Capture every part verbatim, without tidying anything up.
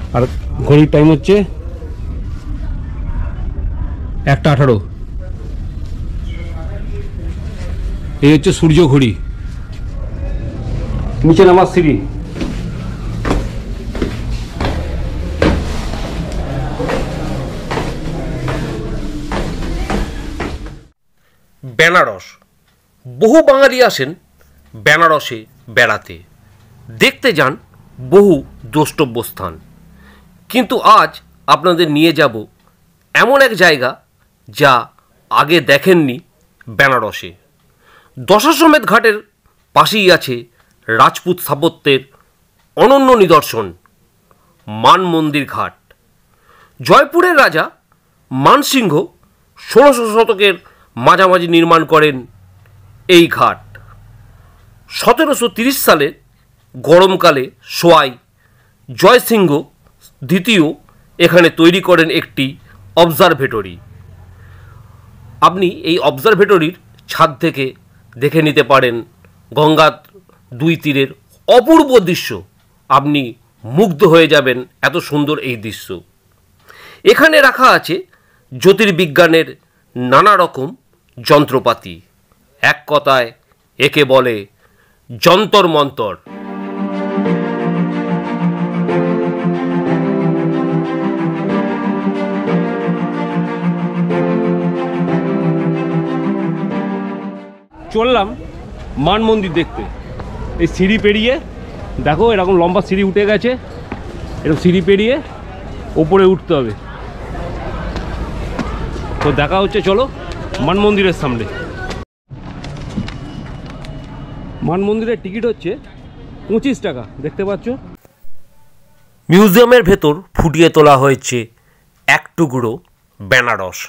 আর ঘড়ির টাইম হচ্ছে একটা আঠারো। এই হচ্ছে সূর্য ঘড়ি। নিচে নামার সিঁড়ি। বেনারস, বহু বাঙালি আসেন বেনারসে বেড়াতে, দেখতে যান বহু দ্রষ্টব্য স্থান। কিন্তু আজ আপনাদের নিয়ে যাব এমন এক জায়গা যা আগে দেখেননি বেনারসে। দশাশ্বমেধ ঘাটের পাশেই আছে রাজপুত স্থাপত্যের অনন্য নিদর্শন মান মন্দির ঘাট। জয়পুরের রাজা মানসিংহ ষোড়শ শতকের মাঝামাঝি নির্মাণ করেন এই ঘাট। সতেরোশো তিরিশ সালে গরমকালে সোয়াই জয়সিংহ দ্বিতীয় এখানে তৈরি করেন একটি অবজারভেটরি। আপনি এই অবজারভেটরির ছাদ থেকে দেখে নিতে পারেন গঙ্গার দুই তীরের অপূর্ব দৃশ্য। আপনি মুগ্ধ হয়ে যাবেন, এত সুন্দর এই দৃশ্য। এখানে রাখা আছে জ্যোতির্বিজ্ঞানের নানা রকম যন্ত্রপাতি। এক কথায় একে বলে যন্তর মন্তর। চললাম মান মন্দির দেখতে। এই সিঁড়ি পেরিয়ে দেখো, এরকম লম্বা সিঁড়ি উঠে গেছে, এরকম সিঁড়ি পেরিয়ে ওপরে উঠতে হবে। তো দেখা হচ্ছে, চলো মান মন্দিরের সামনে। মান মন্দিরের টিকিট হচ্ছে পঁচিশ টাকা, দেখতে পাচ্ছ। মিউজিয়ামের ভেতর ফুটিয়ে তোলা হয়েছে এক টুকরো বেনারস।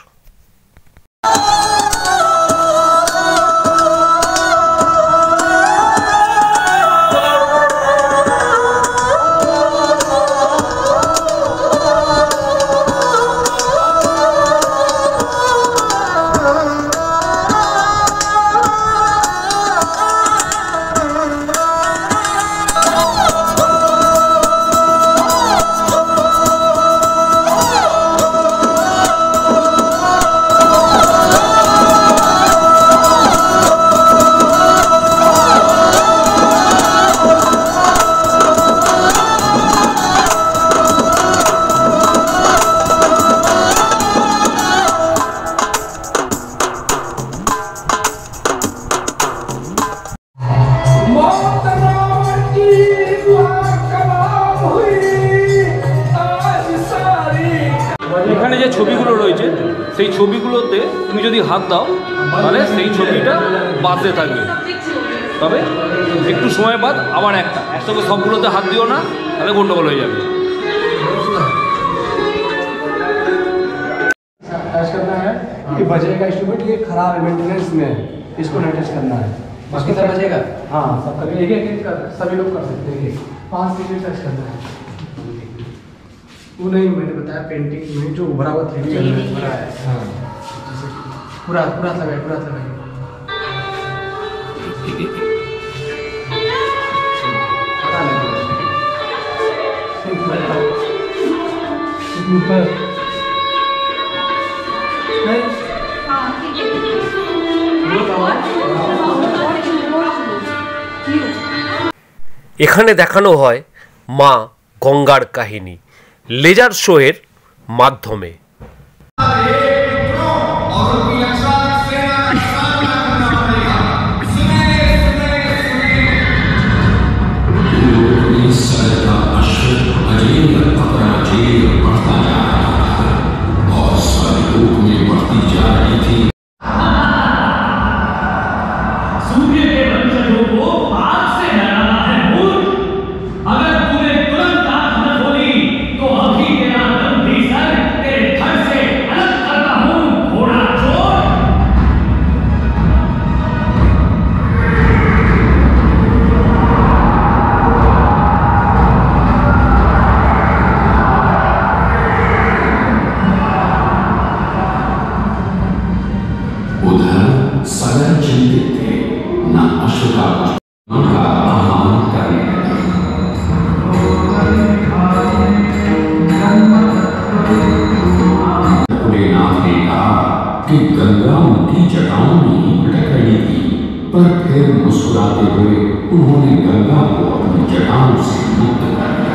এখানে যে ছবিগুলো রয়েছে সেই ছবিগুলোতে তুমি যদি হাত দাও তাহলে সেই ছবিটা বাদতে থাকবে, তবে একটু সময় বাদ আবার একটা একসঙ্গে সবগুলোতে হাত দিও না, তাহলে গন্ডগোল হয়ে যাবে। टच करना है कि बजेगा इंस्ट्रूमेंट, ये खराब है, मेंटेनेंस में है, इसको नहीं टच करना है। बाकी सब बजेगा। हाँ, सब कभी एक एक कर सभी लोग कर सकते हैं। पाँच सेकंड टच करना है। वो नहीं, मैंने बताया पेंटिंग में जो उभरा हुआ थ्री डी है। हाँ, पूरा पूरा लगाए, पूरा लगाए। ऊपर এখানে দেখানো হয় মা গঙ্গার কাহিনী লেজার শো এর মাধ্যমে। फिर मुस्कुराते हुए उन्होंने गंगा को अपनी जटाओं से मुक्त कर दिया।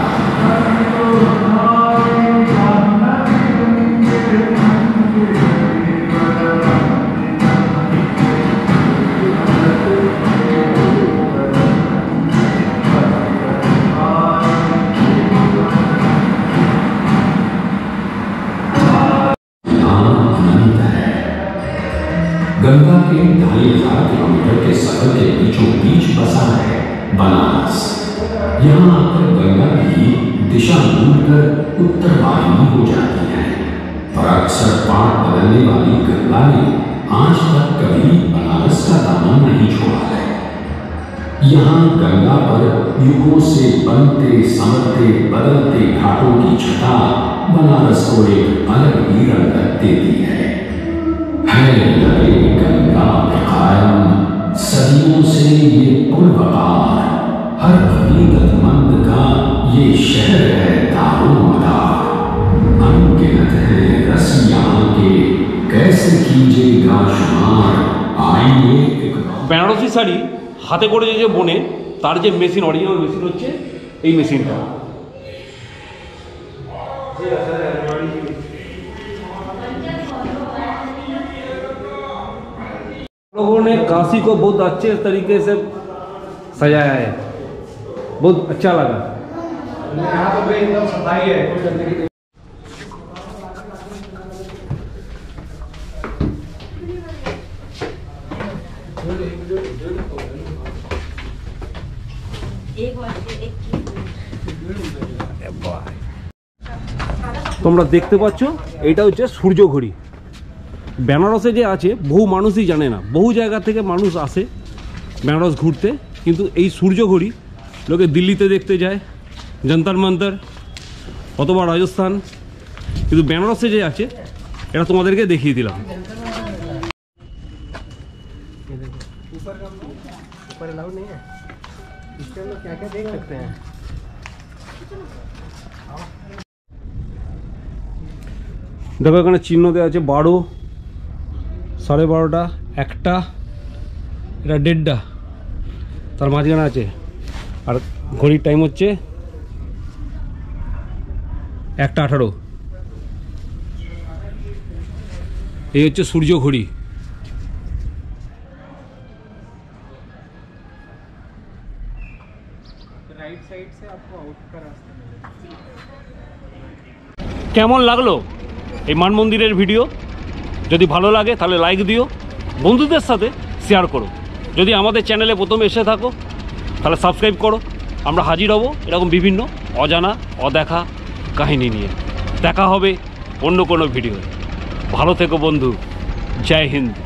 गंगा के ढाई हजार किलोमीटर के सफर के बीचों बीच बसा है बनारस। यहाँ आकर गंगा की दिशा भूलकर उत्तर वाहिनी हो जाती है, पर अक्सर पाठ बदलने वाली गंगा ने आज तक कभी बनारस का दामन नहीं छोड़ा है। यहाँ गंगा पर युगों से बनते संवरते बदलते घाटों की छटा बनारस को एक अलग ही रंगत देती है। है लगे गंगा में कायम सदियों से ये पुल बहार, हर अकीदतमंद का ये शहर है दारोमदार। अनगिनत है रसिया के कैसे कीजिएगा शुमार, आइए एक বেনারসি শাড়ি হাতে করে যে বোনে তার যে মেশিন, অরিজিনাল মেশিন হচ্ছে এই মেশিনটা। लोगों ने काशी को बहुत अच्छे तरीके से सजाया है, बहुत अच्छा लगा। यहाँ पर भी एकदम सफाई है, कोई गंदगी नहीं। তোমরা দেখতে পাচ্ছ এটা হচ্ছে সূর্য ঘড়ি। বেনারসে যে আছে বহু মানুষই জানে না, বহু জায়গা থেকে মানুষ আসে বেনারস ঘুরতে, কিন্তু এই সূর্য ঘড়ি লোকে দিল্লিতে দেখতে যায়, যন্তর মন্তর অথবা রাজস্থান, কিন্তু বেনারসে যে আছে এটা তোমাদেরকে দেখিয়ে দিলাম। ऊपर अलाउड नहीं है, इसके अंदर क्या क्या देख सकते हैं। দেখো এখানে চিহ্ন দেওয়া আছে বারো, সাড়ে বারোটা, একটা, এটা দেড়টা, তার মাঝখানে আছে। আর ঘড়ির টাইম হচ্ছে একটা আঠারো। এই হচ্ছে সূর্য ঘড়ি। राइट साइड से आपको आउट का रास्ता मिलेगा। কেমন লাগলো এই মান মন্দিরের ভিডিও? যদি ভালো লাগে তাহলে লাইক দিও, বন্ধুদের সাথে শেয়ার করো। যদি আমাদের চ্যানেলে প্রথমে এসে থাকো তাহলে সাবস্ক্রাইব করো। আমরা হাজির হব এরকম বিভিন্ন অজানা অদেখা কাহিনী নিয়ে। দেখা হবে অন্য কোনো ভিডিও। ভালো থেকো বন্ধু, জয় হিন্দ।